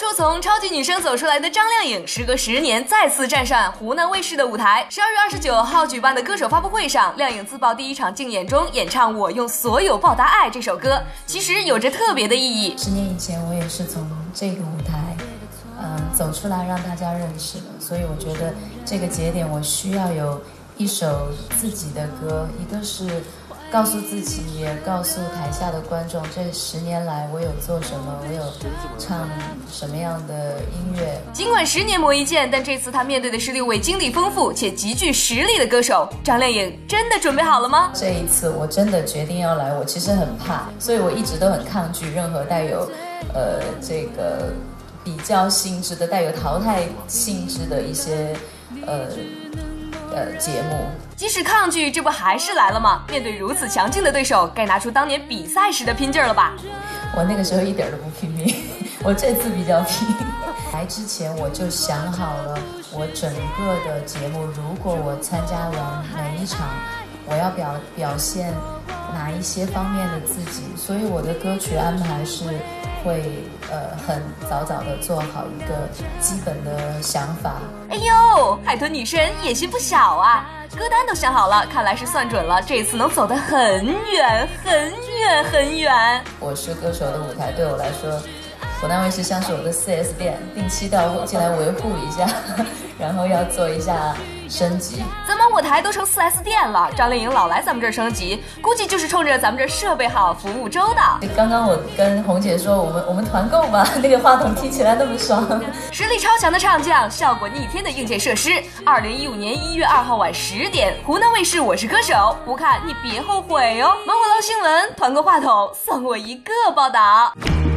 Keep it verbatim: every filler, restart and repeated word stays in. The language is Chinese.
初从超级女声走出来的张靓颖，时隔十年再次站上湖南卫视的舞台。十二月二十九号举办的歌手发布会上，靓颖自曝第一场竞演中演唱《我用所有报答爱》这首歌，其实有着特别的意义。 十年以前，我也是从这个舞台，嗯、呃，走出来让大家认识的，所以我觉得这个节点我需要有一首自己的歌，一个是告诉自己，也告诉台下的观众，这十年来我有做什么，我有唱什么样的音乐。 尽管十年磨一剑，但这次他面对的是六位经历丰富且极具实力的歌手。张靓颖真的准备好了吗？ 这一次我真的决定要来，我其实很怕，所以我一直都很抗拒任何带有呃这个比较性质的、带有淘汰性质的一些呃呃节目。 即使抗拒，这不还是来了吗？面对如此强劲的对手，该拿出当年比赛时的拼劲儿了吧？ 我那个时候一点都不拼命，我这次比较拼。来之前我就想好了，我整个的节目，如果我参加完每一场，我要表表现哪一些方面的自己，所以我的歌曲安排是会呃很早早的做好一个基本的想法。 哎呦，海豚女神野心不小啊！歌单都想好了，看来是算准了，这次能走得很远很远很远。 我是歌手的舞台对我来说，湖南卫视像是我的 四 S 店，定期到进来维护一下，然后要做一下升级。 咱们舞台都成 四 S 店了，张靓颖老来咱们这儿升级，估计就是冲着咱们这儿设备好、服务周到。 刚刚我跟红姐说，我们我们团购吧，那个话筒听起来那么爽。 实力超强的唱将，效果逆天的硬件设施。二零一五年一月二号晚十点，湖南卫视《我是歌手》，不看你别后悔哦。猛火捞新闻，团购话筒送我一个报道。